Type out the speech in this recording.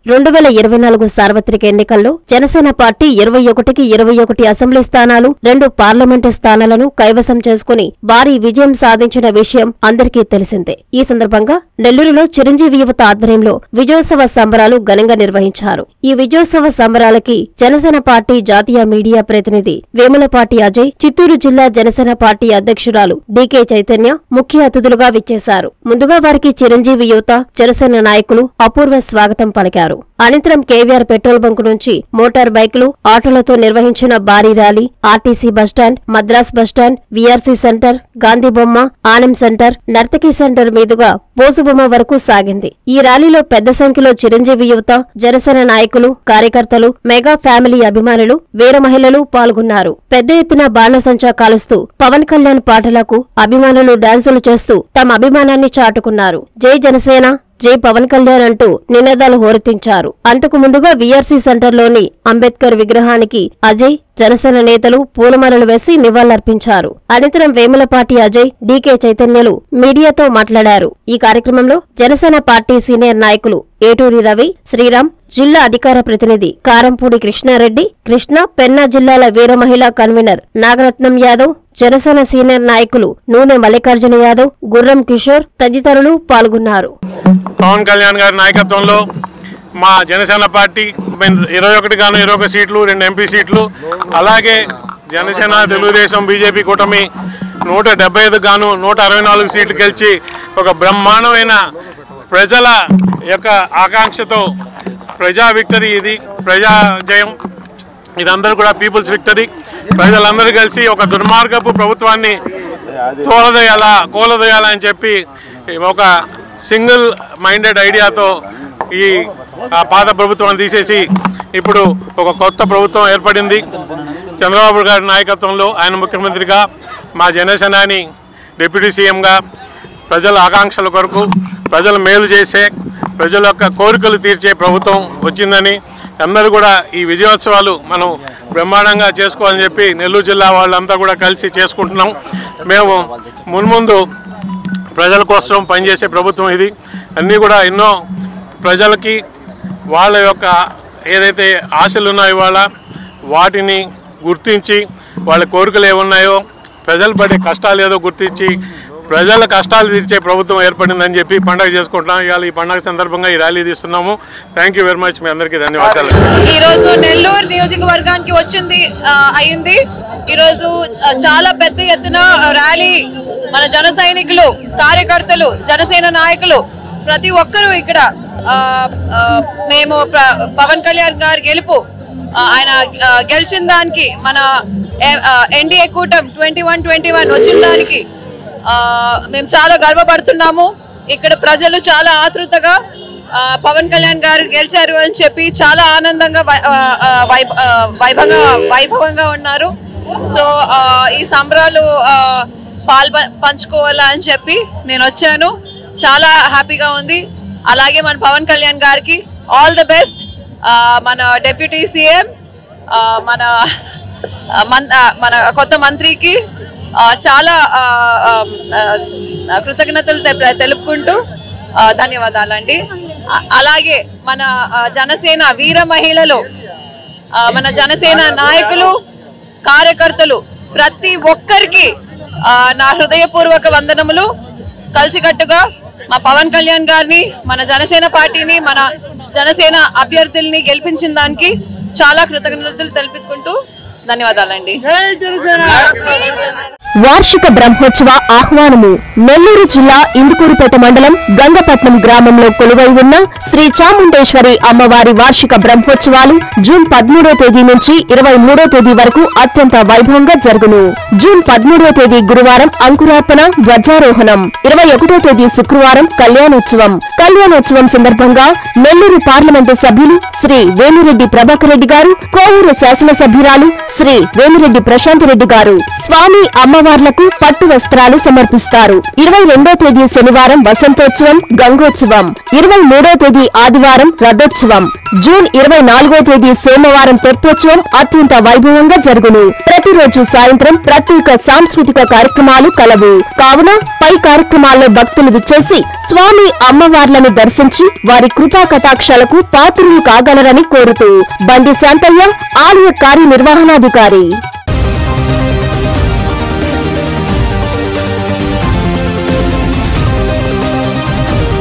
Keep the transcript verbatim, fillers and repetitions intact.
రెండు వేల ఇరవై నాలుగు సార్వత్రిక ఎన్నికల్లో జనసేన పార్టీ ఇరవై ఒకటికి ఇరవై ఒకటి అసెంబ్లీ స్థానాలు, రెండు పార్లమెంటు స్థానాలను కైవసం చేసుకుని భారీ విజయం సాధించిన విషయం అందరికీ తెలిసిందే. ఈ సందర్భంగా నెల్లూరులో చిరంజీవి యువత ఆధ్వర్యంలో విజయోత్సవ సంబరాలు ఘనంగా నిర్వహించారు. ఈ విజయోత్సవ సంబరాలకి జనసేన పార్టీ జాతీయ మీడియా ప్రతినిధి వేములపాటి అజయ్, చిత్తూరు జిల్లా జనసేన పార్టీ అధ్యక్షురాలు డీకే చైతన్య ముఖ్య అతిథులుగా విచ్చేశారు. ముందుగా వారికి చిరంజీవి యువత, జనసేన నాయకులు అపూర్వ స్వాగతం పలికారు. అనంతరం కేవీఆర్ పెట్రోల్ బంకు నుంచి మోటార్ బైకులు, ఆటోలతో నిర్వహించిన భారీ rally RTC bus stand, Madras bus stand, VRC centre, గాంధీబొమ్మ, ఆనం సెంటర్, నర్తకీ సెంటర్ మీదుగా బోసుబొమ్మ వరకు సాగింది. ఈ ర్యాలీలో పెద్ద సంఖ్యలో చిరంజీవి యువత, జనసేన నాయకులు, కార్యకర్తలు, మెగా ఫ్యామిలీ అభిమానులు, వీర మహిళలు పాల్గొన్నారు. పెద్ద ఎత్తున బాణసంచా కాలుస్తూ పవన్ కళ్యాణ్ పాటలకు అభిమానులు డాన్సులు చేస్తూ తమ అభిమానాన్ని చాటుకున్నారు. జై జనసేన, జై పవన్ కళ్యాణ్ అంటూ నినాదాలు హోరెత్తించారు. అంతకు ముందుగా వీఆర్సీ సెంటర్లోని అంబేద్కర్ విగ్రహానికి అజయ్, జనసేన నేతలు పూలమాలలు వేసి నివాళులర్పించారు. అనంతరం వేములపాటి అజయ్, డీకే చైతన్యలు మీడియాతో మాట్లాడారు. ఈ కార్యక్రమంలో జనసేన పార్టీ సీనియర్ నాయకులు ఏటూరి రవి, శ్రీరామ్, జిల్లా అధికార ప్రతినిధి కారంపూడి కృష్ణారెడ్డి, కృష్ణ, పెన్నా జిల్లాల వీర మహిళా కన్వీనర్ నాగరత్నం యాదవ్, జనసేన సీనియర్ నాయకులు నూనె మల్లికార్జున యాదవ్, గుర్రం కిషోర్ తదితరులు పాల్గొన్నారు. పవన్ కళ్యాణ్ గారి నాయకత్వంలో మా జనసేన పార్టీ ఇరవై ఒకటి గాను ఇరవై ఒక సీట్లు, రెండు ఎంపీ సీట్లు, అలాగే జనసేన, తెలుగుదేశం, బీజేపీ కూటమి నూట డెబ్బై ఐదు గాను నూట అరవై నాలుగు సీట్లు గెలిచి ఒక బ్రహ్మాండమైన ప్రజల యొక్క ఆకాంక్షతో ప్రజా విక్టరీ, ఇది ప్రజా జయం, ఇదందరూ కూడా పీపుల్స్ విక్టరీ. ప్రజలందరూ కలిసి ఒక దుర్మార్గపు ప్రభుత్వాన్ని తోలదోయాలా కోలదోయాలా అని చెప్పి ఒక సింగిల్ మైండెడ్ ఐడియాతో ఈ పాత ప్రభుత్వాన్ని తీసేసి ఇప్పుడు ఒక కొత్త ప్రభుత్వం ఏర్పడింది. చంద్రబాబు గారి నాయకత్వంలో ఆయన ముఖ్యమంత్రిగా, మా జనసేనాని డిప్యూటీ సీఎంగా ప్రజల ఆకాంక్షల కొరకు, ప్రజలు మేలు చేసే, ప్రజల యొక్క కోరికలు తీర్చే ప్రభుత్వం వచ్చిందని అందరూ కూడా ఈ విజయోత్సవాలు మనం బ్రహ్మాండంగా చేసుకోవాలని చెప్పి నెల్లూరు జిల్లా వాళ్ళంతా కూడా కలిసి చేసుకుంటున్నాం. మేము మున్ముందు ప్రజల కోసం పనిచేసే ప్రభుత్వం ఇది. అన్నీ కూడా ఎన్నో ప్రజలకి వాళ్ళ యొక్క ఏదైతే ఆశలు ఉన్నాయో వాళ్ళ వాటిని గుర్తించి, వాళ్ళ కోరికలు ఏమున్నాయో, ప్రజలు పడే కష్టాలు ఏదో గుర్తించి ప్రజల కష్టాలు తీర్చే ప్రభుత్వం ఏర్పడిందని చెప్పి పండుగ చేసుకుంటున్నాం. ఇవాళ ఈ పండుగ సందర్భంగా ఈ ర్యాలీ తీస్తున్నాము. Thank you very much. మీ అందరికీ ధన్యవాదాలు. ఈరోజు నెల్లూరు నియోజకవర్గానికి వచ్చింది అయింది. ఈరోజు చాలా పెద్ద ఎత్తున ర్యాలీ మన జన సైనికులు, కార్యకర్తలు, జనసేన నాయకులు ప్రతి ఒక్కరూ ఇక్కడ మేము పవన్ కళ్యాణ్ గారి గెలుపు, ఆయన గెలిచిన దానికి, మన ఎన్డీఏ కూటమి ట్వంటీ వన్ ట్వంటీ వన్ వచ్చిన దానికి మేము చాలా గర్వపడుతున్నాము. ఇక్కడ ప్రజలు చాలా ఆతృతగా పవన్ కళ్యాణ్ గారు గెలిచారు అని చెప్పి చాలా ఆనందంగా వైభవంగా వైభవంగా ఉన్నారు. సో ఈ సంబరాలు పాల్ప పంచుకోవాలా అని చెప్పి నేను వచ్చాను. చాలా హ్యాపీగా ఉంది. అలాగే మన పవన్ కళ్యాణ్ గారికి ఆల్ ద బెస్ట్. మన డిప్యూటీ సీఎం, మన మన కొత్త మంత్రికి చాలా కృతజ్ఞతలు తెలుపుకుంటూ ధన్యవాదాలండి. అలాగే మన జనసేన వీర మహిళలు, మన జనసేన నాయకులు, కార్యకర్తలు ప్రతి ఒక్కరికి నా హృదయపూర్వక వందనములు. కలిసికట్టుగా మా పవన్ కళ్యాణ్ గారిని, మన జనసేన పార్టీని, మన జనసేన అభ్యర్థుల్ని గెలిపించిన దానికి చాలా కృతజ్ఞతలు తెలుపుకుంటూ ధన్యవాదాలండి. వార్షిక బ్రహ్మోత్సవ ఆహ్వానము. నెల్లూరు జిల్లా ఇందుకూరుపేట మండలం గంగపట్నం గ్రామంలో కొలువై ఉన్న శ్రీ చాముండేశ్వరి అమ్మవారి వార్షిక బ్రహ్మోత్సవాలు జూన్ పదమూడో తేదీ నుంచి ఇరవై మూడో తేదీ వరకు అత్యంత వైభవంగా జరుగును. జూన్ పదమూడో తేదీ గురువారం అంకురార్పణ, ధ్వజారోహణం. ఇరవై ఒకటో తేదీ శుక్రవారం కళ్యాణోత్సవం. కళ్యాణోత్సవం సందర్భంగా నెల్లూరు పార్లమెంటు సభ్యులు శ్రీ వేమిరెడ్డి ప్రభాకర్ రెడ్డి గారు, కోవూరు శాసనసభ్యురాలు శ్రీ వేమిరెడ్డి ప్రశాంత్ రెడ్డి గారు స్వామి అమ్మవార్లకు పట్టు వస్త్రాలు సమర్పిస్తారు. ఇరవై రెండో తేదీ శనివారం వసంతోత్సవం, గంగోత్సవం. ఇరవై మూడో తేదీ ఆదివారం రథోత్సవం. జూన్ ఇరవై నాలుగో తేదీ సోమవారం తెప్పోత్సవం అత్యంత వైభవంగా జరుగును. ప్రతిరోజు సాయంత్రం ప్రత్యేక సాంస్కృతిక కార్యక్రమాలు కలవు. కావున పై కార్యక్రమాల్లో భక్తులు విచ్చేసి స్వామి అమ్మవార్లను దర్శించి వారి కృపా కటాక్షాలకు పాత్రులు కాగలరని కోరుతూ బండి శాంతయ్య, ఆలయ కార్యనిర్వహణాధికారి.